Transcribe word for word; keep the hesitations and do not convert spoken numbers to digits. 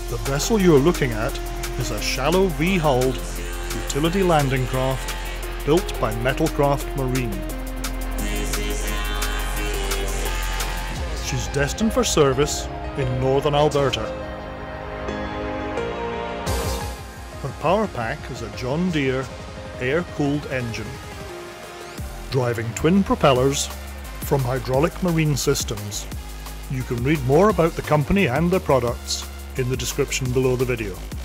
The vessel you're looking at is a shallow V-hulled utility landing craft built by Metalcraft Marine. She's destined for service in Northern Alberta. Her power pack is a John Deere air-cooled engine, driving twin propellers from Hydraulic Marine Systems. You can read more about the company and their products in the description below the video.